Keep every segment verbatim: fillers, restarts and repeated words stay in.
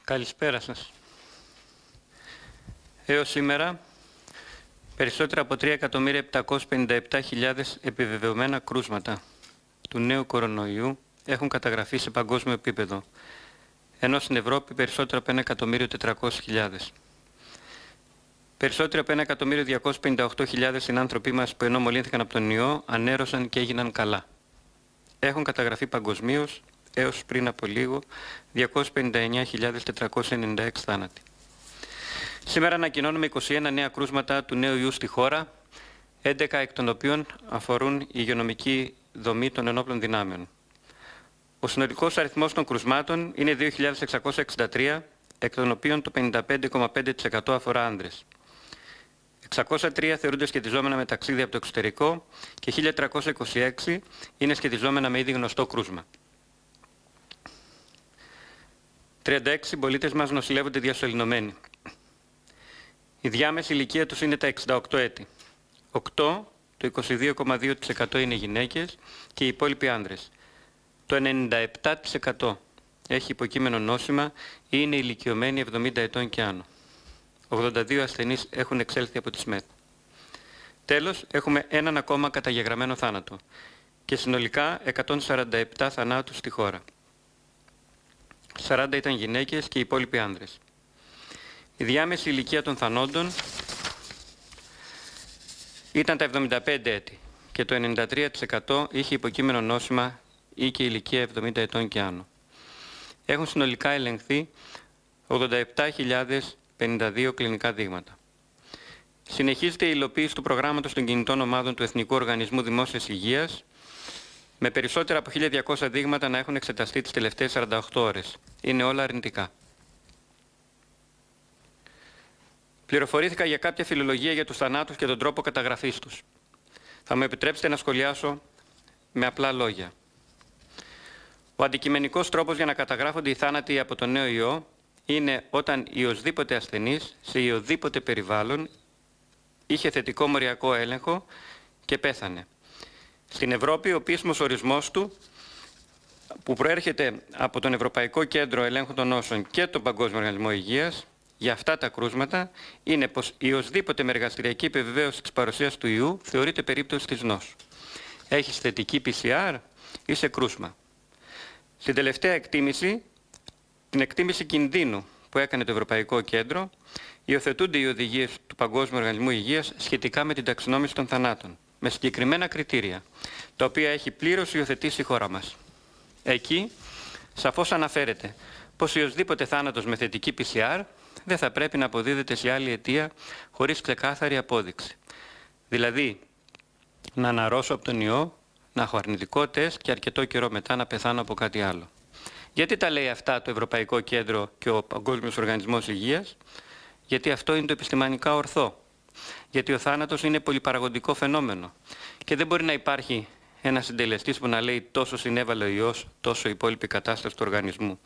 Καλησπέρα σας. Έως σήμερα, περισσότερα από τρία εκατομμύρια επτακόσιες πενήντα επτά χιλιάδες επιβεβαιωμένα κρούσματα του νέου κορονοϊού έχουν καταγραφεί σε παγκόσμιο επίπεδο, ενώ στην Ευρώπη περισσότερο από ένα εκατομμύριο τετρακόσιες χιλιάδες. Περισσότεροι από ένα εκατομμύριο διακόσιες πενήντα οκτώ χιλιάδες συνάνθρωποι μας που ενώ μολύνθηκαν από τον ιό, ανέρρωσαν και έγιναν καλά. Έχουν καταγραφεί παγκοσμίως έως πριν από λίγο διακόσιες πενήντα εννέα χιλιάδες τετρακόσιοι ενενήντα έξι θάνατοι. Σήμερα ανακοινώνουμε είκοσι ένα νέα κρούσματα του νέου ιού στη χώρα, έντεκα εκ των οποίων αφορούν η υγειονομική δομή των ενόπλων δυνάμεων. Ο συνολικός αριθμός των κρουσμάτων είναι δύο χιλιάδες εξακόσια εξήντα τρία, εκ των οποίων το πενήντα πέντε κόμμα πέντε τοις εκατό αφορά άνδρες. εξακόσια τρία θεωρούνται σχετιζόμενα με ταξίδια από το εξωτερικό και χίλια τριακόσια είκοσι έξι είναι σχετιζόμενα με ήδη γνωστό κρούσμα. τριάντα έξι συμπολίτες μας νοσηλεύονται διασωληνωμένοι. Η διάμεση ηλικία τους είναι τα εξήντα οκτώ έτη. οκτώ, το είκοσι δύο κόμμα δύο τοις εκατό είναι γυναίκες και οι υπόλοιποι άνδρες. Το ενενήντα επτά τοις εκατό έχει υποκείμενο νόσημα ή είναι ηλικιωμένοι εβδομήντα ετών και άνω. ογδόντα δύο ασθενείς έχουν εξέλθει από τη ΣΜΕΤ. Τέλος, έχουμε έναν ακόμα καταγεγραμμένο θάνατο και συνολικά εκατόν σαράντα επτά θανάτους στη χώρα. σαράντα ήταν γυναίκες και οι υπόλοιποι άνδρες. Η διάμεση ηλικία των θανόντων ήταν τα εβδομήντα πέντε έτη και το ενενήντα τρία τοις εκατό είχε υποκείμενο νόσημα ή και ηλικία εβδομήντα ετών και άνω. Έχουν συνολικά ελεγχθεί ογδόντα επτά χιλιάδες πενήντα δύο κλινικά δείγματα. Συνεχίζεται η υλοποίηση του προγράμματος των κινητών ομάδων του Εθνικού Οργανισμού Δημόσιας Υγείας, με περισσότερα από χίλια διακόσια δείγματα να έχουν εξεταστεί τις τελευταίες σαράντα οκτώ ώρες. Είναι όλα αρνητικά. Πληροφορήθηκα για κάποια φιλολογία για τους θανάτους και τον τρόπο καταγραφής τους. Θα μου επιτρέψετε να σχολιάσω με απλά λόγια. Ο αντικειμενικός τρόπος για να καταγράφονται οι θάνατοι από τον νέο ιό είναι όταν ιοσδήποτε ασθενής σε ιοδήποτε περιβάλλον είχε θετικό μοριακό έλεγχο και πέθανε. Στην Ευρώπη ο επίσημος ορισμός του, που προέρχεται από τον Ευρωπαϊκό Κέντρο Ελέγχου των Νόσων και τον Παγκόσμιο Οργανισμό Υγείας, για αυτά τα κρούσματα είναι πως ιοσδήποτε με εργαστηριακή επιβεβαίωση της παρουσίας του ιού θεωρείται περίπτωση της νόσου. Έχεις θετική πι σι αρ, είσαι κρούσμα. Στην τελευταία εκτίμηση, την εκτίμηση κινδύνου που έκανε το Ευρωπαϊκό Κέντρο, υιοθετούνται οι οδηγίες του Παγκόσμιου Οργανισμού Υγείας σχετικά με την ταξινόμηση των θανάτων, με συγκεκριμένα κριτήρια, τα οποία έχει πλήρως υιοθετήσει η χώρα μας. Εκεί, σαφώς αναφέρεται πως οποιοσδήποτε θάνατος με θετική πι σι αρ δεν θα πρέπει να αποδίδεται σε άλλη αιτία χωρίς ξεκάθαρη απόδειξη. Δηλαδή, να αναρρώσω από τον ιό, να έχω αρνητικό τεστ και αρκετό καιρό μετά να πεθάνω από κάτι άλλο. Γιατί τα λέει αυτά το Ευρωπαϊκό Κέντρο και ο Παγκόσμιος Οργανισμός Υγείας? Γιατί αυτό είναι το επιστημονικά ορθό. Γιατί ο θάνατος είναι πολυπαραγωγικό φαινόμενο και δεν μπορεί να υπάρχει ένας συντελεστής που να λέει τόσο συνέβαλε ο ιός, τόσο η υπόλοιπη κατάσταση του οργανισμού.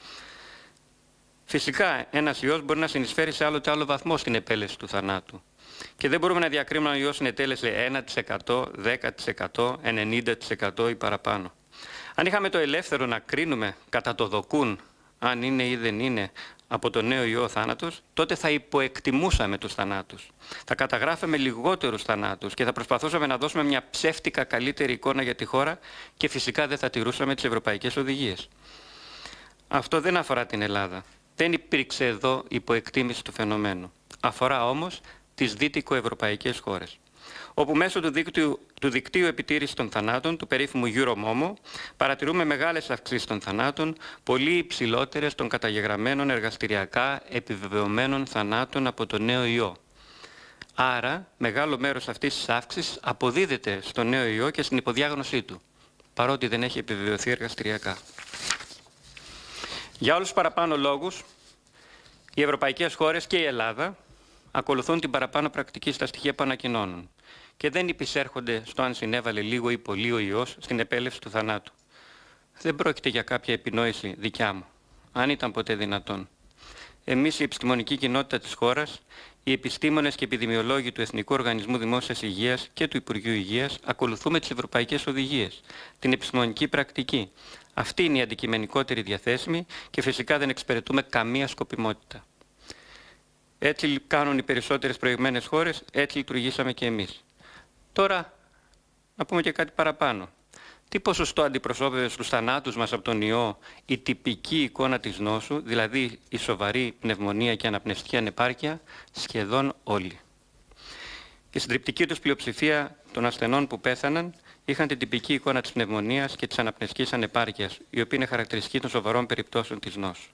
Φυσικά, ένας ιός μπορεί να συνεισφέρει σε άλλο και άλλο βαθμό στην επέλεση του θανάτου. Και δεν μπορούμε να διακρίνουμε αν ο ιός συνετέλεσε ένα τοις εκατό, δέκα τοις εκατό, ενενήντα τοις εκατό ή παραπάνω. Αν είχαμε το ελεύθερο να κρίνουμε κατά το δοκούν αν είναι ή δεν είναι από το νέο ιό θάνατος, τότε θα υποεκτιμούσαμε τους θανάτους. Θα καταγράφαμε λιγότερους θανάτους και θα προσπαθούσαμε να δώσουμε μια ψεύτικα καλύτερη εικόνα για τη χώρα και φυσικά δεν θα τηρούσαμε τις ευρωπαϊκές οδηγίες. Αυτό δεν αφορά την Ελλάδα. Δεν υπήρξε εδώ υποεκτίμηση του φαινομένου. Αφορά όμως τις δυτικοευρωπαϊκές χώρες, όπου μέσω του δικτύου, του δικτύου επιτήρησης των θανάτων, του περίφημου Euromomo, παρατηρούμε μεγάλες αυξήσεις των θανάτων, πολύ υψηλότερες των καταγεγραμμένων εργαστηριακά επιβεβαιωμένων θανάτων από το νέο ιό. Άρα, μεγάλο μέρος αυτής της αύξησης αποδίδεται στο νέο ιό και στην υποδιάγνωσή του, παρότι δεν έχει επιβεβαιωθεί εργαστηριακά. Για όλους τους παραπάνω λόγους, οι ευρωπαϊκές χώρες και η Ελλάδα ακολουθούν την παραπάνω πρακτική στα στοιχεία που ανακοινώνουν και δεν υπησέρχονται στο αν συνέβαλε λίγο ή πολύ ο ιός στην επέλευση του θανάτου. Δεν πρόκειται για κάποια επινόηση δικιά μου, αν ήταν ποτέ δυνατόν. Εμείς η επιστημονική κοινότητα της χώρας, οι επιστήμονες και επιδημιολόγοι του Εθνικού Οργανισμού Δημόσιας Υγείας και του Υπουργείου Υγείας ακολουθούμε τις ευρωπαϊκές οδηγίες, την επιστημονική πρακτική, Αυτή είναι η αντικειμενικότερη διαθέσιμη και φυσικά δεν εξυπηρετούμε καμία σκοπιμότητα. Έτσι κάνουν οι περισσότερες προηγμένες χώρες, έτσι λειτουργήσαμε και εμείς. Τώρα, να πούμε και κάτι παραπάνω. Τι ποσοστό αντιπροσώπευε στους θανάτους μας από τον ιό η τυπική εικόνα της νόσου, δηλαδή η σοβαρή πνευμονία και αναπνευστική ανεπάρκεια? Σχεδόν όλοι. Η συντριπτική τους πλειοψηφία των ασθενών που πέθαναν είχαν την τυπική εικόνα της πνευμονίας και της αναπνευστικής ανεπάρκειας, η οποία είναι χαρακτηριστική των σοβαρών περιπτώσεων της νόσου.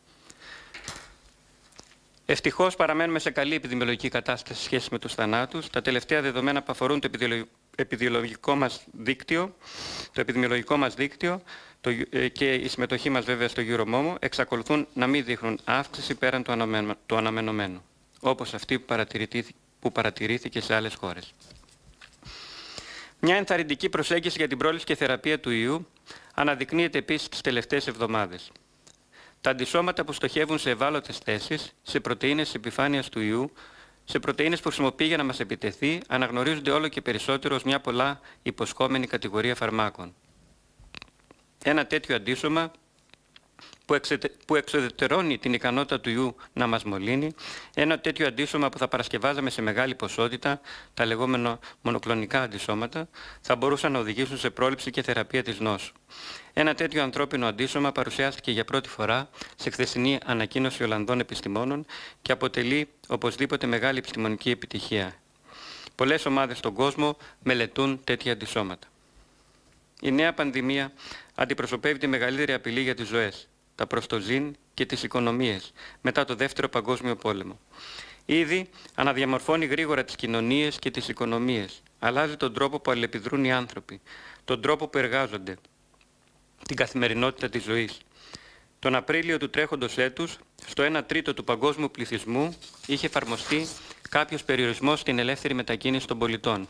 Ευτυχώς παραμένουμε σε καλή επιδημιολογική κατάσταση σε σχέση με τους θανάτους. Τα τελευταία δεδομένα που αφορούν το επιδημιολογικό μας δίκτυο, το επιδημιολογικό μας δίκτυο το, ε, και η συμμετοχή μας βέβαια στο EuroMOMO εξακολουθούν να μην δείχνουν αύξηση πέραν του, αναμένου, του αναμενωμένου, όπως αυτή που, παρατηρήθηκε, που παρατηρήθηκε σε άλλες χώρες. Μια ενθαρρυντική προσέγγιση για την πρόληψη και θεραπεία του ιού αναδεικνύεται επίσης τις τελευταίες εβδομάδες. Τα αντισώματα που στοχεύουν σε ευάλωτες θέσεις, σε πρωτεΐνες της επιφάνειας του ιού, σε πρωτεΐνες που χρησιμοποιεί για να μας επιτεθεί, αναγνωρίζονται όλο και περισσότερο ως μια πολλά υποσχόμενη κατηγορία φαρμάκων. Ένα τέτοιο αντίσωμα που, εξετε... που εξοδετερώνει την ικανότητα του ιού να μας μολύνει, ένα τέτοιο αντίσωμα που θα παρασκευάζαμε σε μεγάλη ποσότητα, τα λεγόμενα μονοκλονικά αντισώματα, θα μπορούσαν να οδηγήσουν σε πρόληψη και θεραπεία της νόσου. Ένα τέτοιο ανθρώπινο αντίσωμα παρουσιάστηκε για πρώτη φορά σε χθεσινή ανακοίνωση Ολλανδών επιστημόνων και αποτελεί οπωσδήποτε μεγάλη επιστημονική επιτυχία. Πολλές ομάδες στον κόσμο μελετούν τέτοια αντισώματα. Η νέα πανδημία αντιπροσωπεύει τη μεγαλύτερη απειλή για τις ζωές, τα προστοζήν και τις οικονομίες μετά το Δεύτερο Παγκόσμιο Πόλεμο. Ήδη αναδιαμορφώνει γρήγορα τις κοινωνίες και τις οικονομίες. Αλλάζει τον τρόπο που αλληλεπιδρούν οι άνθρωποι, τον τρόπο που εργάζονται, την καθημερινότητα της ζωής. Τον Απρίλιο του τρέχοντος έτους, στο ένα τρίτο του παγκόσμιου πληθυσμού, είχε εφαρμοστεί κάποιος περιορισμός στην ελεύθερη μετακίνηση των πολιτών.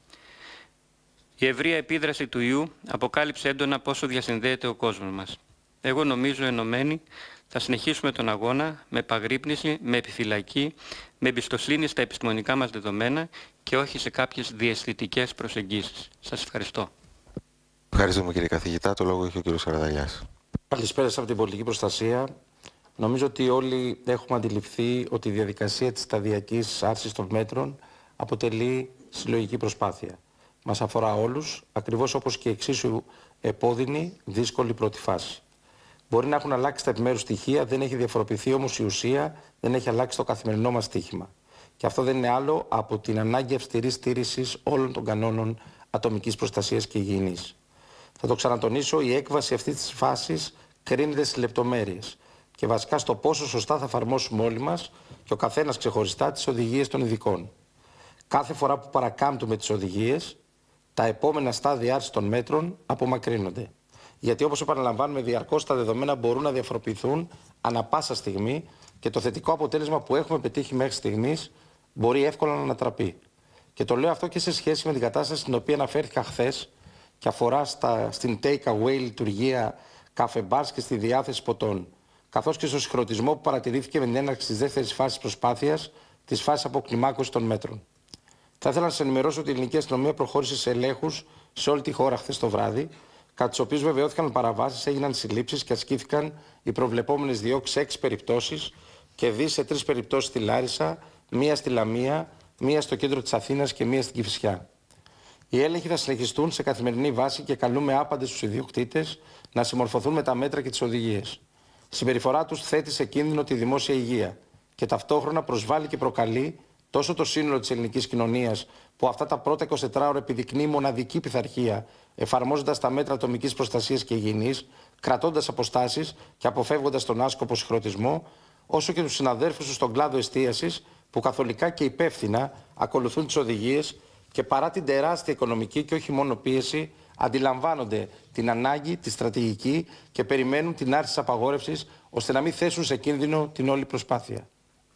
Η ευρεία επίδραση του ιού αποκάλυψε έντονα πόσο διασυνδέεται ο κόσμος μας. Εγώ νομίζω ενωμένοι θα συνεχίσουμε τον αγώνα με επαγρύπνηση, με επιφυλακή, με εμπιστοσύνη στα επιστημονικά μας δεδομένα και όχι σε κάποιες διαισθητικές προσεγγίσεις. Σας ευχαριστώ. Ευχαριστούμε κύριε καθηγητά. Το λόγο έχει ο κύριος Καραδαλιάς. Καλησπέρα από την πολιτική προστασία. Νομίζω ότι όλοι έχουμε αντιληφθεί ότι η διαδικασία της σταδιακής άρσης των μέτρων αποτελεί συλλογική προσπάθεια. Μας αφορά όλους, ακριβώς όπως και εξίσου επώδυνη, δύσκολη πρώτη φάση. Μπορεί να έχουν αλλάξει τα επιμέρους στοιχεία, δεν έχει διαφοροποιηθεί όμως η ουσία, δεν έχει αλλάξει το καθημερινό μας στοίχημα. Και αυτό δεν είναι άλλο από την ανάγκη αυστηρής στήρησης όλων των κανόνων ατομικής προστασίας και υγιεινής. Θα το ξανατονίσω, η έκβαση αυτής της φάσης κρίνεται στις λεπτομέρειες και βασικά στο πόσο σωστά θα εφαρμόσουμε όλοι μας και ο καθένας ξεχωριστά τις οδηγίες των ειδικών. Κάθε φορά που παρακάμπτουμε τις οδηγίες, τα επόμενα στάδια άρσης των μέτρων απομακρύνονται. Γιατί όπως επαναλαμβάνουμε διαρκώς, τα δεδομένα μπορούν να διαφοροποιηθούν ανα πάσα στιγμή και το θετικό αποτέλεσμα που έχουμε πετύχει μέχρι στιγμής μπορεί εύκολα να ανατραπεί. Και το λέω αυτό και σε σχέση με την κατάσταση στην οποία αναφέρθηκα χθες και αφορά στα, στην take-away λειτουργία καφέ bars και στη διάθεση ποτών, καθώς και στο συγχρονισμό που παρατηρήθηκε με την έναρξη της δεύτερης φάσης προσπάθειας, της φάσης αποκλιμάκωσης των μέτρων. Θα ήθελα να σας ενημερώσω ότι η ελληνική αστυνομία προχώρησε σε ελέγχους σε όλη τη χώρα χθες το βράδυ, κατά τις οποίες βεβαιώθηκαν παραβάσεις, έγιναν συλλήψεις και ασκήθηκαν οι προβλεπόμενες διώξεις σε έξι περιπτώσεις και δι σε τρεις περιπτώσεις στη Λάρισα, μία στη Λαμία, μία στο κέντρο της Αθήνας και μία στην Κηφισιά. Οι έλεγχοι θα συνεχιστούν σε καθημερινή βάση και καλούμε άπαντες τους ιδιοκτήτες να συμμορφωθούν με τα μέτρα και τις οδηγίες. Η συμπεριφορά τους θέτει σε κίνδυνο τη δημόσια υγεία και ταυτόχρονα προσβάλλει και προκαλεί τόσο το σύνολο της ελληνικής κοινωνίας, που αυτά τα πρώτα εικοσιτέσσερις ώρα επιδεικνύει μοναδική πειθαρχία, εφαρμόζοντας τα μέτρα ατομικής προστασίας και υγιεινής, κρατώντας αποστάσεις και αποφεύγοντας τον άσκοπο συγχρονισμό, όσο και τους συναδέρφους τους στον κλάδο εστίασης, που καθολικά και υπεύθυνα ακολουθούν τις οδηγίες και παρά την τεράστια οικονομική και όχι μόνο πίεση, αντιλαμβάνονται την ανάγκη, τη στρατηγική και περιμένουν την άρση της απαγόρευσης, ώστε να μην θέσουν σε κίνδυνο την όλη προσπάθεια.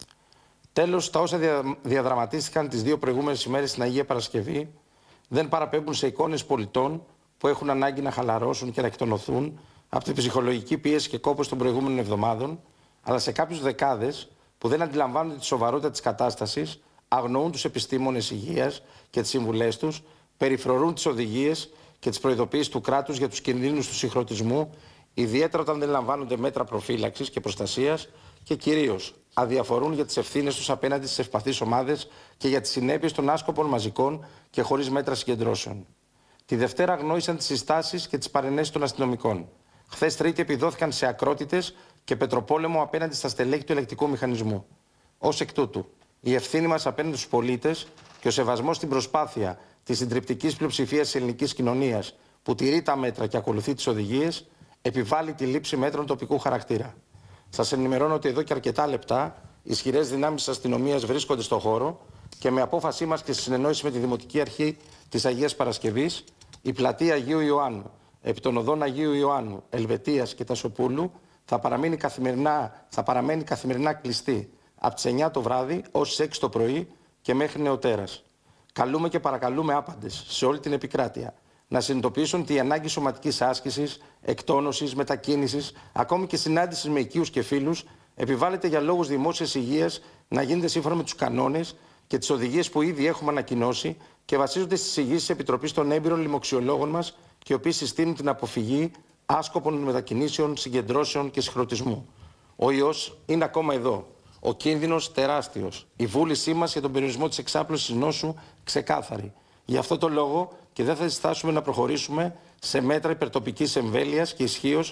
Τέλος, τα όσα διαδραματίστηκαν τις δύο προηγούμενες ημέρες στην Αγία Παρασκευή δεν παραπέμπουν σε εικόνες πολιτών που έχουν ανάγκη να χαλαρώσουν και να εκτονωθούν από την ψυχολογική πίεση και κόπος των προηγούμενων εβδομάδων, αλλά σε κάποιους δεκάδες που δεν αντιλαμβάνονται τη σοβαρότητα της κατάστασης, αγνοούν τους επιστήμονες υγείας και τις συμβουλές τους, περιφρορούν τις οδηγίες και τις προειδοποιήσεις του κράτους για τους κινδύνους του συγχρονισμού, ιδιαίτερα όταν δεν λαμβάνονται μέτρα προφύλαξης και προστασίας και κυρίως αδιαφορούν για τις ευθύνες τους απέναντι στις ευπαθείς ομάδες και για τις συνέπειες των άσκοπων μαζικών και χωρίς μέτρα συγκεντρώσεων. Τη Δευτέρα γνώρισαν τις συστάσεις και τις παρενέσεις των αστυνομικών. Χθες Τρίτη επιδόθηκαν σε ακρότητες και πετροπόλεμο απέναντι στα στελέχη του ελεκτικού μηχανισμού. Ως εκ τούτου, η ευθύνη μας απέναντι στους πολίτες και ο σεβασμός στην προσπάθεια της συντριπτικής πλειοψηφίας της ελληνικής κοινωνίας που τηρεί τα μέτρα και ακολουθεί τις οδηγίες, επιβάλλει τη λήψη μέτρων τοπικού χαρακτήρα. Σας ενημερώνω ότι εδώ και αρκετά λεπτά ισχυρές δυνάμεις της αστυνομίας βρίσκονται στον χώρο και με απόφασή μας και στη συνεννόηση με τη Δημοτική Αρχή της Αγίας Παρασκευής, η πλατεία Αγίου Ιωάννου, επί των οδών Αγίου Ιωάννου, Ελβετίας και Τασοπούλου, θα, παραμείνει καθημερινά, θα παραμένει καθημερινά κλειστή από τις εννιά το βράδυ ως τις έξι το πρωί και μέχρι νεοτέρας. Καλούμε και παρακαλούμε άπαντες σε όλη την επικράτεια να συνειδητοποιήσουν ότι η ανάγκη σωματικής άσκησης, εκτόνωσης, μετακίνησης, ακόμη και συνάντησης με οικείους και φίλους, επιβάλλεται για λόγους δημόσιας υγείας να γίνεται σύμφωνα με τους κανόνες και τις οδηγίες που ήδη έχουμε ανακοινώσει και βασίζονται στις εισηγήσεις της Επιτροπής των έμπειρων λοιμοξιολόγων μας και οι οποίοι συστήνουν την αποφυγή άσκοπων μετακινήσεων, συγκεντρώσεων και συγχρονισμού. Ο ιός είναι ακόμα εδώ. Ο κίνδυνος τεράστιος. Η βούλησή μας για τον περιορισμό της εξάπλωσης νόσου ξεκάθαρη. Γι' αυτό το λόγο και δεν θα διστάσουμε να προχωρήσουμε σε μέτρα υπερτοπικής εμβέλειας και ισχύως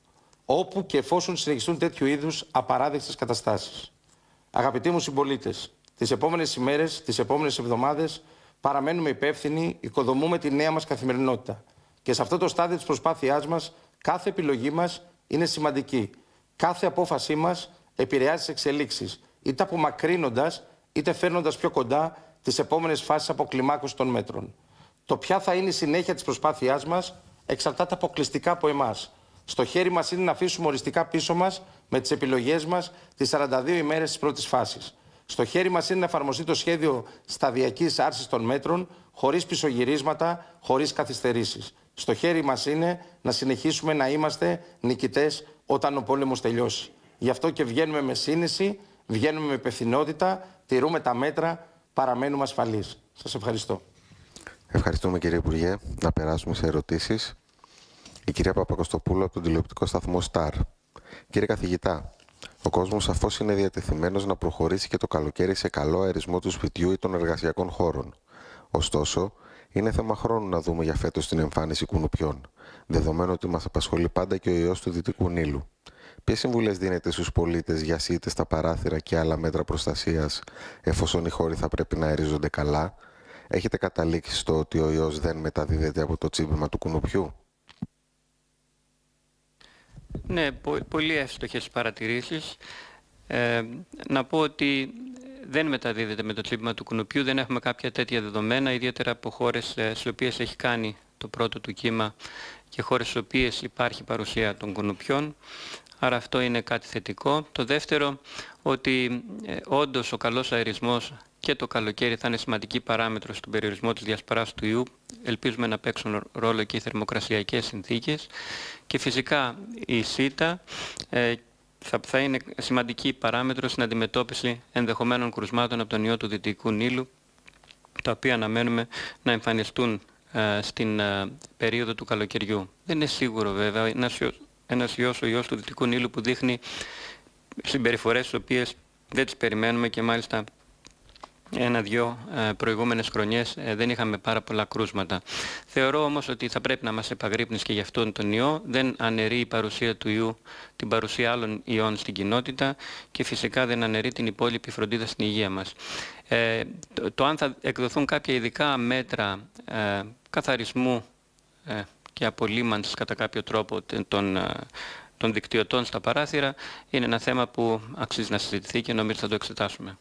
όπου και εφόσον συνεχιστούν τέτοιου είδους απαράδεκτες καταστάσεις. Αγαπητοί μου συμπολίτες, τις επόμενες ημέρες, τις επόμενες εβδομάδες παραμένουμε υπεύθυνοι, οικοδομούμε τη νέα μας καθημερινότητα. Και σε αυτό το στάδιο της προσπάθειάς μας, κάθε επιλογή μας είναι σημαντική. Κάθε απόφασή μας επηρεάζει τις εξελίξεις, είτε απομακρύνοντας, είτε φέρνοντας πιο κοντά τις επόμενες φάσεις αποκλιμάκωσης των μέτρων. Το ποια θα είναι η συνέχεια της προσπάθειάς μας εξαρτάται αποκλειστικά από εμάς. Στο χέρι μας είναι να αφήσουμε οριστικά πίσω μας με τις επιλογές μας τις σαράντα δύο ημέρες της πρώτης φάσης. Στο χέρι μας είναι να εφαρμοστεί το σχέδιο σταδιακής άρσης των μέτρων, χωρίς πισωγυρίσματα, χωρίς καθυστερήσεις. Στο χέρι μας είναι να συνεχίσουμε να είμαστε νικητές όταν ο πόλεμος τελειώσει. Γι' αυτό και βγαίνουμε με σύνεση, βγαίνουμε με υπευθυνότητα, τηρούμε τα μέτρα, παραμένουμε ασφαλείς. Σας ευχαριστώ. Ευχαριστούμε κύριε Υπουργέ. Να περάσουμε σε ερωτήσεις. Η κυρία Παπακοστοπούλου από τον τηλεοπτικό σταθμό Σταρ. Κύριε καθηγητά, ο κόσμος σαφώς είναι διατεθειμένος να προχωρήσει και το καλοκαίρι σε καλό αερισμό του σπιτιού ή των εργασιακών χώρων. Ωστόσο, είναι θέμα χρόνου να δούμε για φέτος την εμφάνιση κουνουπιών, δεδομένου ότι μας απασχολεί πάντα και ο ιός του Δυτικού Νείλου. Ποιες συμβουλές δίνετε στους πολίτες για σίτες στα παράθυρα και άλλα μέτρα προστασίας, εφόσον οι χώροι θα πρέπει να αερίζονται καλά? Έχετε καταλήξει στο ότι ο ιός δεν μεταδίδεται από το τσίμπημα του κουνουπιού? Ναι, πο πολύ εύστοχες παρατηρήσεις. Ε, να πω ότι δεν μεταδίδεται με το τσίμπημα του κουνουπιού, δεν έχουμε κάποια τέτοια δεδομένα, ιδιαίτερα από χώρες ε, στις οποίες έχει κάνει το πρώτο του κύμα και χώρες στις οποίες υπάρχει παρουσία των κουνουπιών. Άρα αυτό είναι κάτι θετικό. Το δεύτερο, ότι ε, όντως ο καλός αερισμός και το καλοκαίρι θα είναι σημαντική παράμετρος στον περιορισμό της διασπαράς του ιού. Ελπίζουμε να παίξουν ρόλο και οι θερμοκρασιακές συνθήκες. Και φυσικά η σίτα ε, θα, θα είναι σημαντική παράμετρος στην αντιμετώπιση ενδεχομένων κρουσμάτων από τον ιό του Δυτικού Νείλου, τα οποία αναμένουμε να εμφανιστούν ε, στην ε, περίοδο του καλοκαιριού. Δεν είναι σίγουρο βέβαια, ένας, ένας ιός, ο ιός του Δυτικού Νείλου που δείχνει συμπεριφορές τις οποίες δεν τις περιμένουμε και μάλιστα ένα-δυο ε, προηγούμενες χρονιές ε, δεν είχαμε πάρα πολλά κρούσματα. Θεωρώ όμως ότι θα πρέπει να μας επαγρύπνεις και γι' αυτόν τον ιό. Δεν αναιρεί η παρουσία του ιού την παρουσία άλλων ιών στην κοινότητα και φυσικά δεν αναιρεί την υπόλοιπη φροντίδα στην υγεία μας. Ε, το, το αν θα εκδοθούν κάποια ειδικά μέτρα ε, καθαρισμού ε, και απολύμανσης κατά κάποιο τρόπο των, ε, των δικτυωτών στα παράθυρα είναι ένα θέμα που αξίζει να συζητηθεί και νομίζω θα το εξετάσουμε.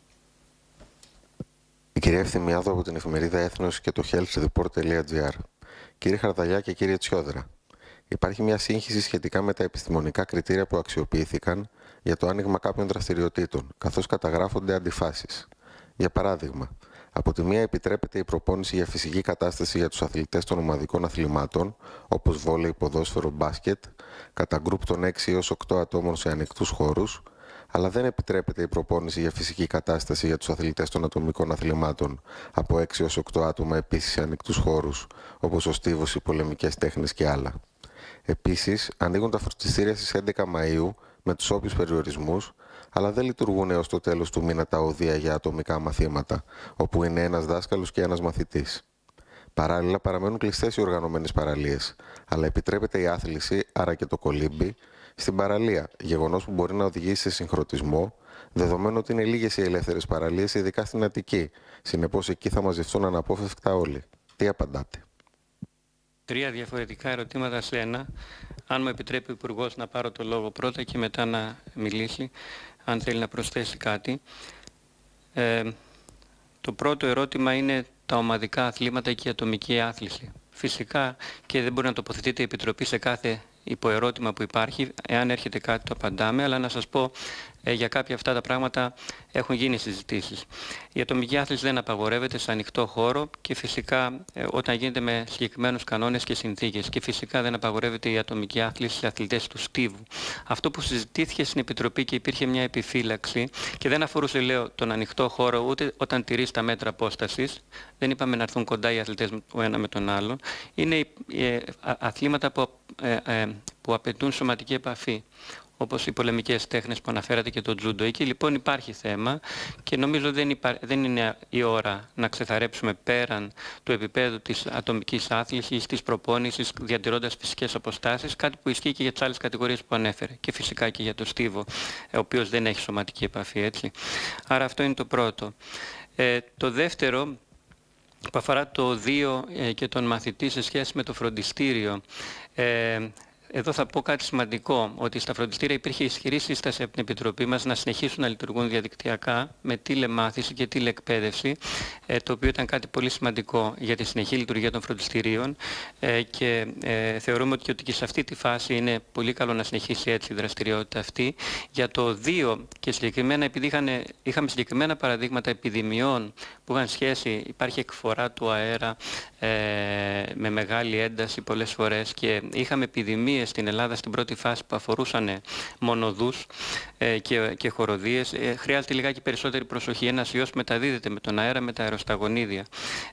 Η κυρία Ευθυμιάδου από την εφημερίδα Έθνος και το health report τελεία gr. Κύριε Χαρδαλιά και κύριε Τσιόδρα, υπάρχει μια σύγχυση σχετικά με τα επιστημονικά κριτήρια που αξιοποιήθηκαν για το άνοιγμα κάποιων δραστηριοτήτων, καθώς καταγράφονται αντιφάσεις. Για παράδειγμα, από τη μία επιτρέπεται η προπόνηση για φυσική κατάσταση για τους αθλητές των ομαδικών αθλημάτων, όπως βόλεϊ, ποδόσφαιρο, μπάσκετ, κατά γκρουπ των έξι έως οκτώ ατόμων σε ανοιχτούς χώρους, αλλά δεν επιτρέπεται η προπόνηση για φυσική κατάσταση για τους αθλητές των ατομικών αθλημάτων από έξι έως οκτώ άτομα επίσης σε ανοιχτούς χώρους, όπως ο στίβος, οι πολεμικές τέχνες και άλλα. Επίσης, ανοίγουν τα φροντιστήρια στις έντεκα Μαΐου με τους όποιους περιορισμούς, αλλά δεν λειτουργούν έως το τέλος του μήνα τα οδεία για ατομικά μαθήματα, όπου είναι ένας δάσκαλος και ένας μαθητής. Παράλληλα, παραμένουν κλειστές οι οργανωμένες παραλίες, αλλά επιτρέπεται η άθληση, άρα και το κολύμπι, στην παραλία, γεγονός που μπορεί να οδηγήσει σε συγχρονισμό, δεδομένου ότι είναι λίγες οι ελεύθερες παραλίες, ειδικά στην Αττική. Συνεπώς, εκεί θα μαζευτούν αναπόφευκτα όλοι. Τι απαντάτε? Τρία διαφορετικά ερωτήματα σε ένα. Αν μου επιτρέπει ο Υπουργός να πάρω το λόγο πρώτα και μετά να μιλήσει, αν θέλει να προσθέσει κάτι. Ε, το πρώτο ερώτημα είναι τα ομαδικά αθλήματα και η ατομική άθληση. Φυσικά και δεν μπορεί να τοποθετείται η Επιτροπή σε κάθε υποερώτημα που υπάρχει. Εάν έρχεται κάτι το απαντάμε, αλλά να σας πω ε, για κάποια αυτά τα πράγματα έχουν γίνει συζητήσεις. Η ατομική άθληση δεν απαγορεύεται σε ανοιχτό χώρο και φυσικά ε, όταν γίνεται με συγκεκριμένους κανόνες και συνθήκες. Και φυσικά δεν απαγορεύεται η ατομική άθληση σε αθλητές του στίβου. Αυτό που συζητήθηκε στην Επιτροπή και υπήρχε μια επιφύλαξη και δεν αφορούσε, λέω, τον ανοιχτό χώρο ούτε όταν τηρείς τα μέτρα απόστασης. Δεν είπαμε να έρθουν κοντά οι αθλητές ο ένα με τον άλλο. Είναι ε, αθλήματα που, ε, ε, που απαιτούν σωματική επαφή, όπως οι πολεμικές τέχνες που αναφέρατε και το τζούντο. Εκεί λοιπόν υπάρχει θέμα και νομίζω δεν, υπά... δεν είναι η ώρα να ξεθαρέψουμε πέραν του επίπεδου της ατομικής άθλησης, της προπόνησης, διατηρώντας φυσικές αποστάσεις, κάτι που ισχύει και για τις άλλες κατηγορίες που ανέφερε και φυσικά και για το στίβο, ο οποίος δεν έχει σωματική επαφή, έτσι. Άρα αυτό είναι το πρώτο. Ε, το δεύτερο, που αφορά το δύο ε, και τον μαθητή σε σχέση με το φροντιστήριο. Ε, Εδώ θα πω κάτι σημαντικό, ότι στα φροντιστήρια υπήρχε ισχυρή σύσταση από την Επιτροπή μας να συνεχίσουν να λειτουργούν διαδικτυακά με τηλεμάθηση και τηλεεκπαίδευση, το οποίο ήταν κάτι πολύ σημαντικό για τη συνεχή λειτουργία των φροντιστηρίων και θεωρούμε ότι και σε αυτή τη φάση είναι πολύ καλό να συνεχίσει έτσι η δραστηριότητα αυτή. Για το δύο και συγκεκριμένα, επειδή είχαν, είχαμε συγκεκριμένα παραδείγματα επιδημιών που είχαν σχέση, υπάρχει εκφορά του αέρα ε, με μεγάλη ένταση πολλές φορές και είχαμε επιδημίες στην Ελλάδα στην πρώτη φάση που αφορούσαν μονοδούς ε, και, και χοροδίες, ε, χρειάζεται λιγάκι περισσότερη προσοχή. Ένας ιός μεταδίδεται με τον αέρα, με τα αεροσταγονίδια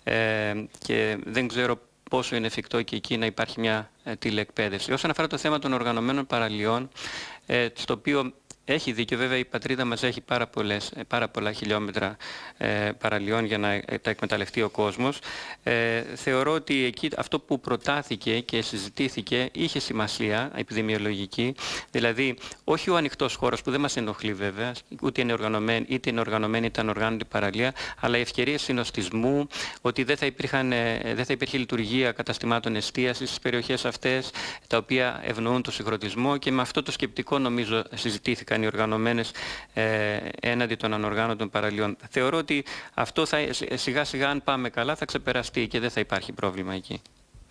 ε, και δεν ξέρω πόσο είναι εφικτό και εκεί να υπάρχει μια ε, τηλεεκπαίδευση. Όσον αφορά το θέμα των οργανωμένων παραλιών, ε, στο οποίο έχει δίκιο, βέβαια η πατρίδα μας έχει πάρα, πολλές, πάρα πολλά χιλιόμετρα ε, παραλιών για να ε, τα εκμεταλλευτεί ο κόσμος. Ε, θεωρώ ότι εκεί αυτό που προτάθηκε και συζητήθηκε είχε σημασία επιδημιολογική, δηλαδή όχι ο ανοιχτός χώρος που δεν μας ενοχλεί βέβαια, ούτε είναι οργανωμένη, είτε είναι οργανωμένη είτε ανοργάνωτη παραλία, αλλά οι ευκαιρίες συνοστισμού, ότι δεν θα, υπήρχαν, δεν θα υπήρχε λειτουργία καταστημάτων εστίασης στις περιοχές αυτές, τα οποία ευνοούν το συγχρονισμό και με αυτό το σκεπτικό νομίζω συζητήθηκαν οι οργανωμένες ε, έναντι των ανοργάνωτων παραλιών. Θεωρώ ότι αυτό θα, σιγά σιγά αν πάμε καλά θα ξεπεραστεί και δεν θα υπάρχει πρόβλημα εκεί.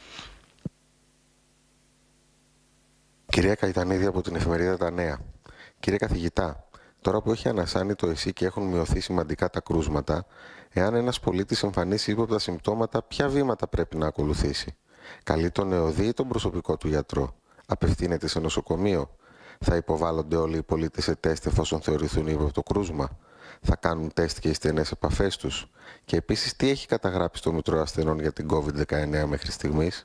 Κυρία Καϊτανίδη από την εφημερίδα Τα Νέα. Κύριε καθηγητά, τώρα που έχει ανασάνει το ΕΣΥ και έχουν μειωθεί σημαντικά τα κρούσματα, εάν ένας πολίτης εμφανίσει ύποπτα συμπτώματα, ποια βήματα πρέπει να ακολουθήσει? Καλεί τον ΕΟΔΗ ή τον προσωπικό του γιατρό? Απευθύνεται σε νοσοκομείο? Θα υποβάλλονται όλοι οι πολίτες σε τεστ εφόσον θεωρηθούν ύποπτο κρούσμα? Θα κάνουν τεστ και οι στενές επαφές τους? Και επίσης, τι έχει καταγράψει στο Μητρό Ασθενών για την κόβιντ δεκαεννέα μέχρι στιγμής?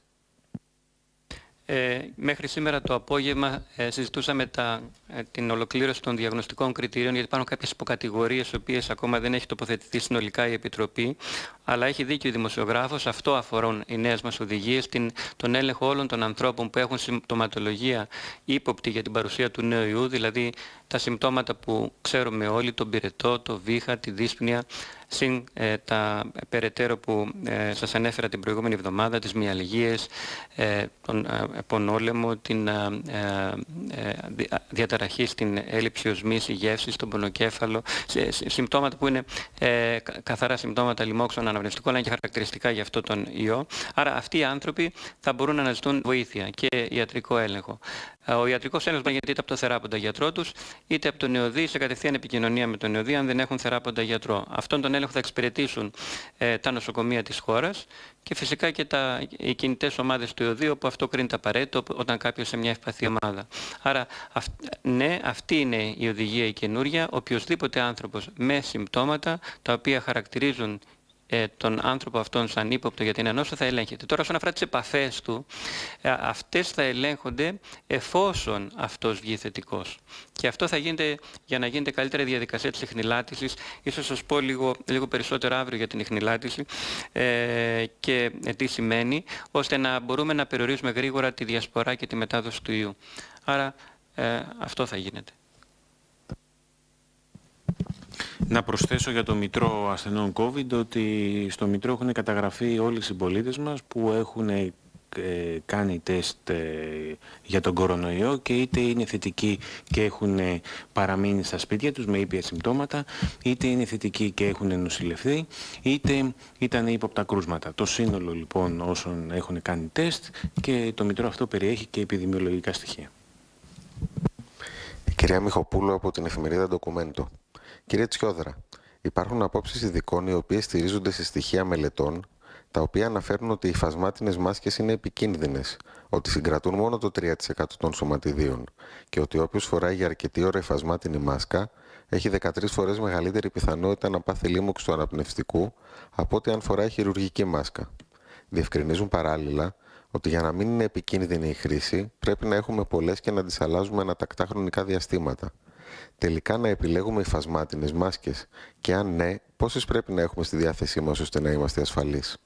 Ε, μέχρι σήμερα το απόγευμα ε, συζητούσαμε τα, ε, την ολοκλήρωση των διαγνωστικών κριτηρίων, γιατί υπάρχουν κάποιες υποκατηγορίες, οι οποίες ακόμα δεν έχει τοποθετηθεί συνολικά η Επιτροπή, αλλά έχει δίκιο ο δημοσιογράφος, αυτό αφορούν οι νέες μας οδηγίες, την, τον έλεγχο όλων των ανθρώπων που έχουν συμπτωματολογία ύποπτη για την παρουσία του νέου ιού, δηλαδή τα συμπτώματα που ξέρουμε όλοι, τον πυρετό, το βήχα, τη δύσπνοια, συν ε, τα περαιτέρω που ε, σας ανέφερα την προηγούμενη εβδομάδα, τις μυαλγίες, ε, τον ε, πονόλεμο, την ε, ε, διαταραχή στην έλλειψη οσμής, γεύσης, τον πονοκέφαλο, σε, σε, συμπτώματα που είναι ε, καθαρά συμπτώματα λοιμόξεων αναπνευστικών, αλλά είναι και χαρακτηριστικά για αυτό τον ιό. Άρα αυτοί οι άνθρωποι θα μπορούν να αναζητούν βοήθεια και ιατρικό έλεγχο. Ο ιατρικός έλεγχος μπορεί είτε από το θεράποντα γιατρό τους, είτε από τον νεοδή σε κατευθείαν επικοινωνία με τον νεοδή, αν δεν έχουν θεράποντα γιατρό. Αυτόν τον έλεγχο θα εξυπηρετήσουν ε, τα νοσοκομεία της χώρας και φυσικά και τα, οι κινητές ομάδες του ΕΟΔΗ, όπου αυτό κρίνεται απαραίτητο όταν κάποιος σε μια ευπαθή ομάδα. Άρα, αυ, ναι, αυτή είναι η οδηγία η καινούρια. Οποιοσδήποτε άνθρωπος με συμπτώματα τα οποία χαρακτηρίζουν Ε, τον άνθρωπο αυτόν σαν ύποπτο για την νόσο θα ελέγχεται. Τώρα, όσον αφορά τις επαφές του, ε, αυτές θα ελέγχονται εφόσον αυτός βγει θετικός. Και αυτό θα γίνεται για να γίνεται καλύτερη διαδικασία της ιχνηλάτησης. Ίσως σας πω λίγο, λίγο περισσότερο αύριο για την ιχνηλάτηση ε, και ε, τι σημαίνει, ώστε να μπορούμε να περιορίσουμε γρήγορα τη διασπορά και τη μετάδοση του ιού. Άρα ε, αυτό θα γίνεται. Να προσθέσω για το Μητρό Ασθενών COVID ότι στο Μητρό έχουν καταγραφεί όλοι οι συμπολίτες μας που έχουν ε, κάνει τεστ ε, για τον κορονοϊό και είτε είναι θετικοί και έχουν ε, παραμείνει στα σπίτια τους με ήπια συμπτώματα, είτε είναι θετικοί και έχουν νοσηλευθεί, είτε ήταν ύποπτα κρούσματα. Το σύνολο λοιπόν όσων έχουν κάνει τεστ και το Μητρό αυτό περιέχει και επιδημιολογικά στοιχεία. Η κυρία Μιχοπούλου από την εφημερίδα Ντοκουμέντο. Κύριε Τσιόδρα, υπάρχουν απόψεις ειδικών οι οποίες στηρίζονται σε στοιχεία μελετών, τα οποία αναφέρουν ότι οι υφασμάτινες μάσκες είναι επικίνδυνες, ότι συγκρατούν μόνο το τρία τοις εκατό των σωματιδίων και ότι όποιος φοράει για αρκετή ώρα υφασμάτινη μάσκα έχει δεκατρείς φορές μεγαλύτερη πιθανότητα να πάθει λίμωξη του αναπνευστικού από ότι αν φοράει χειρουργική μάσκα. Διευκρινίζουν παράλληλα ότι για να μην είναι επικίνδυνη η χρήση πρέπει να έχουμε πολλές και να τις αλλάζουμε ανατακτά χρονικά διαστήματα. Τελικά να επιλέγουμε υφασμάτινες μάσκες και αν ναι, πόσες πρέπει να έχουμε στη διάθεσή μας ώστε να είμαστε ασφαλείς?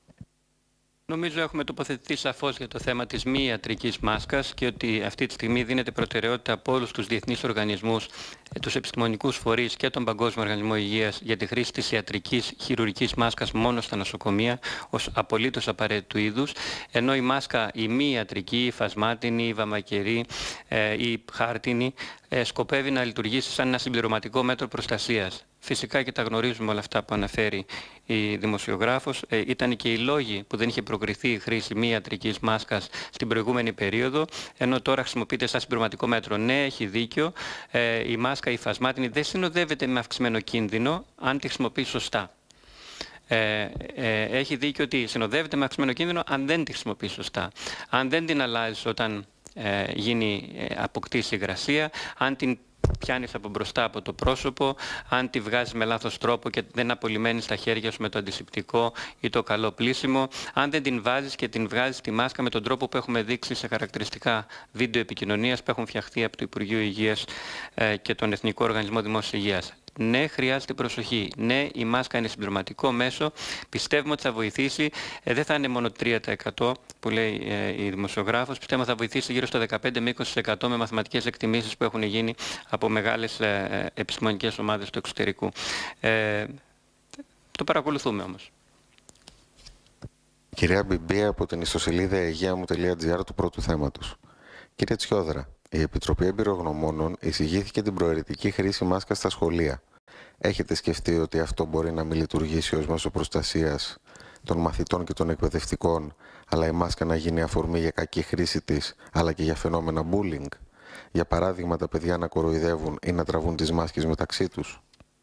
Νομίζω έχουμε τοποθετηθεί σαφώς για το θέμα της μη ιατρικής μάσκας και ότι αυτή τη στιγμή δίνεται προτεραιότητα από όλους τους διεθνείς οργανισμούς, τους επιστημονικούς φορείς και τον Παγκόσμιο Οργανισμό Υγείας για τη χρήση της ιατρικής χειρουργικής μάσκας μόνο στα νοσοκομεία ως απολύτως απαραίτητου είδους, ενώ η μάσκα, η μη ιατρική, η φασμάτινη, η βαμακερή, η χάρτινη, σκοπεύει να λειτουργήσει σαν ένα συμπληρωματικό μέτρο προστασίας. Φυσικά και τα γνωρίζουμε όλα αυτά που αναφέρει η δημοσιογράφος. Ε, ήταν και οι λόγοι που δεν είχε προκριθεί η χρήση μη ιατρικής μάσκας στην προηγούμενη περίοδο, ενώ τώρα χρησιμοποιείται σαν συμπληρωματικό μέτρο. Ναι, έχει δίκιο. Ε, η μάσκα, η φασμάτινη, δεν συνοδεύεται με αυξημένο κίνδυνο αν τη χρησιμοποιεί σωστά. Ε, ε, έχει δίκιο ότι συνοδεύεται με αυξημένο κίνδυνο αν δεν τη χρησιμοποιεί σωστά. Αν δεν την αλλάζει όταν ε, γίνει, ε, αποκτήσει υγρασία, αν την πιάνεις από μπροστά από το πρόσωπο, αν τη βγάζεις με λάθος τρόπο και δεν απολυμμένεις τα χέρια σου με το αντισηπτικό ή το καλό πλύσιμο, αν δεν την βάζεις και την βγάζεις τη μάσκα με τον τρόπο που έχουμε δείξει σε χαρακτηριστικά βίντεο επικοινωνίας που έχουν φτιαχτεί από το Υπουργείο Υγείας ε, και τον Εθνικό Οργανισμό Δημόσιας Υγείας. Ναι, χρειάζεται προσοχή. Ναι, η μάσκα είναι συμπληρωματικό μέσο. Πιστεύουμε ότι θα βοηθήσει. Ε, δεν θα είναι μόνο τρία τοις εκατό που λέει ε, η δημοσιογράφος. Πιστεύουμε ότι θα βοηθήσει γύρω στο δεκαπέντε με είκοσι τοις εκατό με μαθηματικές εκτιμήσεις που έχουν γίνει από μεγάλες ε, επιστημονικές ομάδες του εξωτερικού. Ε, το παρακολουθούμε όμως. Κυρία Μπιμπία από την ιστοσελίδα αιγαία τελεία τζι άρ του πρώτου θέματος. Κύριε Τσιόδρα, η Επιτροπή Εμπειρογνωμόνων εισηγήθηκε την προαιρετική χρήση μάσκας στα σχολεία. Έχετε σκεφτεί ότι αυτό μπορεί να μην λειτουργήσει ως μέσο προστασίας των μαθητών και των εκπαιδευτικών, αλλά η μάσκα να γίνει αφορμή για κακή χρήση της, αλλά και για φαινόμενα bullying? Για παράδειγμα, τα παιδιά να κοροϊδεύουν ή να τραβούν τις μάσκες μεταξύ τους.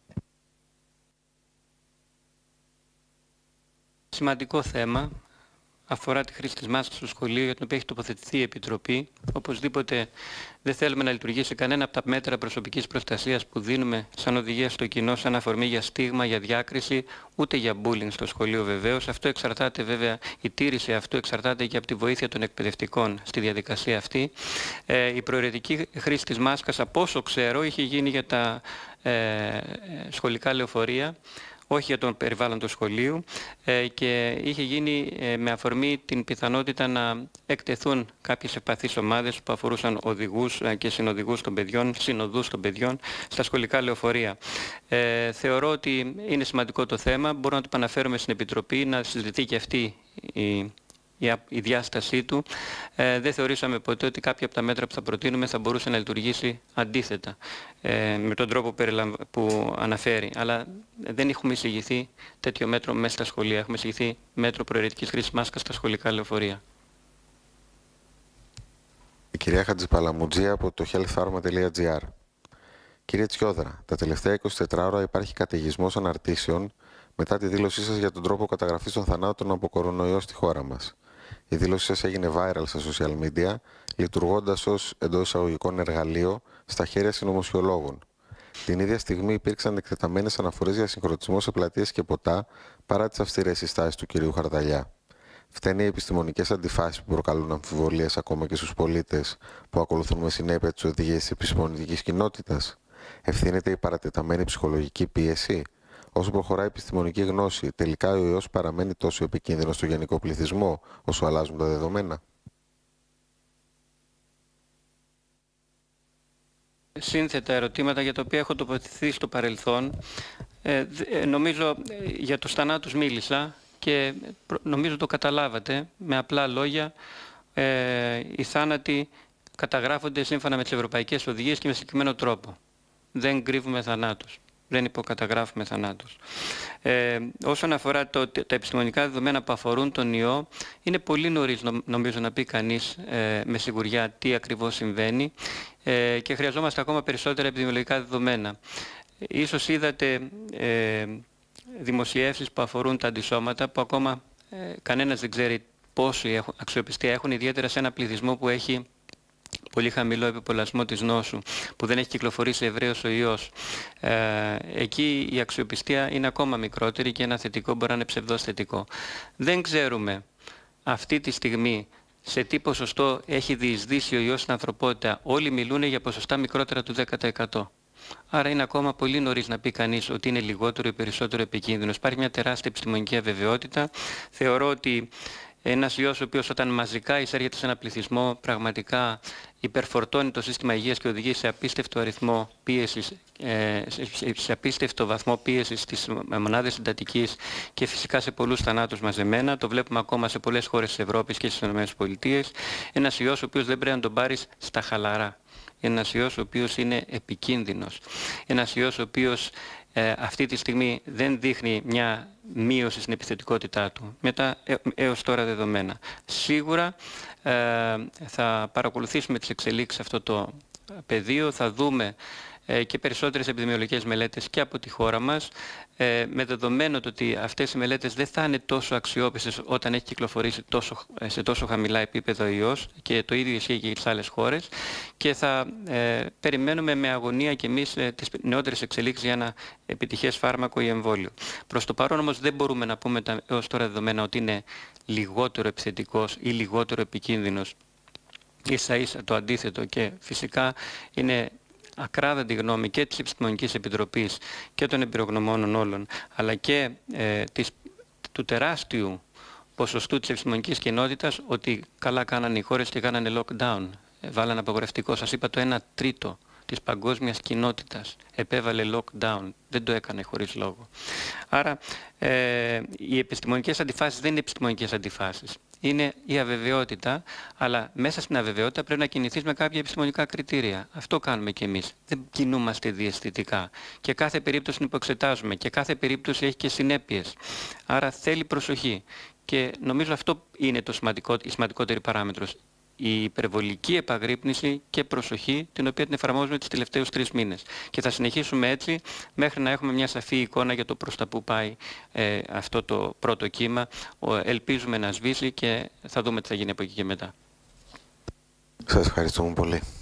Σημαντικό θέμα. Αφορά τη χρήση της μάσκας στο σχολείο, για την οποία έχει τοποθετηθεί η Επιτροπή. Οπωσδήποτε δεν θέλουμε να λειτουργήσει κανένα από τα μέτρα προσωπικής προστασίας που δίνουμε σαν οδηγία στο κοινό, σαν αφορμή για στίγμα, για διάκριση, ούτε για bullying στο σχολείο βεβαίως. Αυτό εξαρτάται βέβαια, η τήρηση αυτού εξαρτάται και από τη βοήθεια των εκπαιδευτικών στη διαδικασία αυτή. Ε, η προαιρετική χρήση της μάσκας, από όσο ξέρω, είχε γίνει για τα ε, σχολικά λεωφορεία, όχι για τον περιβάλλον του σχολείου, ε, και είχε γίνει ε, με αφορμή την πιθανότητα να εκτεθούν κάποιες ευπαθείς ομάδες που αφορούσαν οδηγούς ε, και συνοδηγούς των παιδιών, συνοδούς των παιδιών στα σχολικά λεωφορεία. Ε, θεωρώ ότι είναι σημαντικό το θέμα, μπορούμε να το επαναφέρουμε στην Επιτροπή, να συζητηθεί και αυτή η η διάστασή του. Ε, δεν θεωρήσαμε ποτέ ότι κάποια από τα μέτρα που θα προτείνουμε θα μπορούσε να λειτουργήσει αντίθετα ε, με τον τρόπο που αναφέρει. Αλλά δεν έχουμε εισηγηθεί τέτοιο μέτρο μέσα στα σχολεία. Έχουμε εισηγηθεί μέτρο προαιρετικής χρήσης μάσκας στα σχολικά λεωφορεία. κυρία Χατζηπαλαμουτζή από το healthpharma τελεία τζι άρ. Κύριε Τσιόδρα, τα τελευταία είκοσι τέσσερις ώρα υπάρχει καταιγισμός αναρτήσεων μετά τη δήλωσή σας για τον τρόπο καταγραφής των θανάτων από κορονοϊό στη χώρα μας. Η δήλωσή σας έγινε viral στα social media, λειτουργώντας ως εντός εισαγωγικών εργαλείο στα χέρια συνωμοσιολόγων. Την ίδια στιγμή υπήρξαν εκτεταμένες αναφορές για συγχρονισμό σε πλατείες και ποτά παρά τις αυστηρές συστάσεις του κυρίου Χαρδαλιά. Φταίνε οι επιστημονικές αντιφάσεις που προκαλούν αμφιβολίες ακόμα και στους πολίτες που ακολουθούν με συνέπεια τις οδηγίες της επιστημονικής κοινότητας. Ευθύνεται η παρατεταμένη ψυχολογική πίεση. Όσο προχωράει η επιστημονική γνώση, τελικά ο ιός παραμένει τόσο επικίνδυνος στο γενικό πληθυσμό όσο αλλάζουν τα δεδομένα. Σύνθετα ερωτήματα για τα οποία έχω τοποθετηθεί στο παρελθόν. Ε, νομίζω για τους θανάτους μίλησα και νομίζω το καταλάβατε. Με απλά λόγια, ε, οι θάνατοι καταγράφονται σύμφωνα με τις ευρωπαϊκές οδηγίες και με συγκεκριμένο τρόπο. Δεν κρύβουμε θανάτους. Δεν υποκαταγράφουμε θανάτους. Ε, όσον αφορά το, τα επιστημονικά δεδομένα που αφορούν τον ιό, είναι πολύ νωρίς νομίζω να πει κανείς ε, με σιγουριά τι ακριβώς συμβαίνει ε, και χρειαζόμαστε ακόμα περισσότερα επιδημιολογικά δεδομένα. Ίσως είδατε ε, δημοσιεύσεις που αφορούν τα αντισώματα που ακόμα ε, κανένας δεν ξέρει πόση αξιοπιστία έχουν, ιδιαίτερα σε ένα πληθυσμό που έχει πολύ χαμηλό επιπολασμό της νόσου, που δεν έχει κυκλοφορήσει ευρέως ο ιός. Ε, εκεί η αξιοπιστία είναι ακόμα μικρότερη και ένα θετικό μπορεί να είναι ψευδός θετικό. Δεν ξέρουμε αυτή τη στιγμή σε τι ποσοστό έχει διεισδύσει ο ιός στην ανθρωπότητα. Όλοι μιλούν για ποσοστά μικρότερα του δέκα τοις εκατό. Άρα είναι ακόμα πολύ νωρίς να πει κανείς ότι είναι λιγότερο ή περισσότερο επικίνδυνος. Υπάρχει μια τεράστια επιστημονική αβεβαιότητα. Θεωρώ ότι ένας ιός ο οποίος όταν μαζικά εισέρχεται σε ένα πληθυσμό πραγματικά υπερφορτώνει το σύστημα υγείας και οδηγεί σε απίστευτο αριθμό πίεσης, ε, σε απίστευτο βαθμό πίεσης στις μονάδες συντατικής και φυσικά σε πολλούς θανάτους μαζεμένα. Το βλέπουμε ακόμα σε πολλές χώρες της Ευρώπης και στις ΗΠΑ. Ένας ιός ο οποίος δεν πρέπει να τον πάρεις στα χαλαρά. Ένας ιός ο οποίος είναι επικίνδυνος. Ένας ιός ο οποίος ε, αυτή τη στιγμή δεν δείχνει μια μείωση στην επιθετικότητά του με τα ε, έως τώρα δεδομένα. Σίγουρα ε, θα παρακολουθήσουμε τις εξελίξεις σε αυτό το πεδίο, θα δούμε ε, και περισσότερες επιδημιολογικές μελέτες και από τη χώρα μας, ε, με δεδομένο το ότι αυτές οι μελέτες δεν θα είναι τόσο αξιόπιστες όταν έχει κυκλοφορήσει τόσο, σε τόσο χαμηλά επίπεδο ιός, και το ίδιο ισχύει και για τις άλλες χώρες, και θα ε, περιμένουμε με αγωνία και εμείς ε, τις νεότερες εξελίξεις για ένα επιτυχές φάρμακο ή εμβόλιο. Προς το παρόν όμως δεν μπορούμε να πούμε τα έως τώρα δεδομένα ότι είναι λιγότερο επιθετικός ή λιγότερο επικίνδυνος. Ίσα ίσα το αντίθετο, και φυσικά είναι ακράδαντη γνώμη και της Επιστημονικής Επιτροπής και των εμπειρογνωμόνων όλων, αλλά και ε, της, του τεράστιου ποσοστού της επιστημονικής κοινότητας, ότι καλά κάνανε οι χώρες και κάνανε lockdown, ε, βάλανε απαγορευτικό. Σας είπα, το ένα τρίτο της παγκόσμιας κοινότητας επέβαλε lockdown, δεν το έκανε χωρίς λόγο. Άρα ε, οι επιστημονικές αντιφάσεις δεν είναι επιστημονικές αντιφάσεις. Είναι η αβεβαιότητα, αλλά μέσα στην αβεβαιότητα πρέπει να κινηθείς με κάποια επιστημονικά κριτήρια. Αυτό κάνουμε κι εμείς. Δεν κινούμαστε διαισθητικά. Και κάθε περίπτωση την υποεξετάζουμε και κάθε περίπτωση έχει και συνέπειες. Άρα θέλει προσοχή. Και νομίζω αυτό είναι το σημαντικό, η σημαντικότερη παράμετρος. Η υπερβολική επαγρύπνηση και προσοχή, την οποία την εφαρμόζουμε τις τελευταίους τρεις μήνες. Και θα συνεχίσουμε έτσι μέχρι να έχουμε μια σαφή εικόνα για το προς τα που πάει ε, αυτό το πρώτο κύμα. Ο, ελπίζουμε να σβήσει και θα δούμε τι θα γίνει από εκεί και μετά. Σας ευχαριστούμε πολύ.